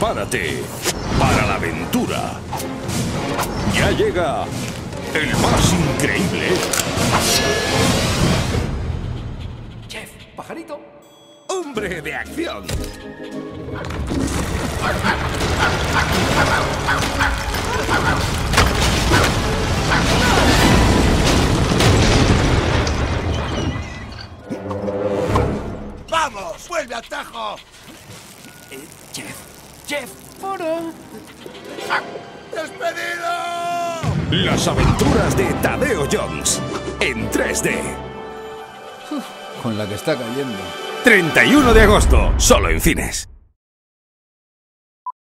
Prepárate para la aventura. Ya llega el más increíble. Chef, pajarito. Hombre de acción. ¡Vamos! ¡Vuelve al tajo! Chef, ¡Despedido! Las aventuras de Tadeo Jones en 3D. con la que está cayendo. 31 de agosto, solo en cines.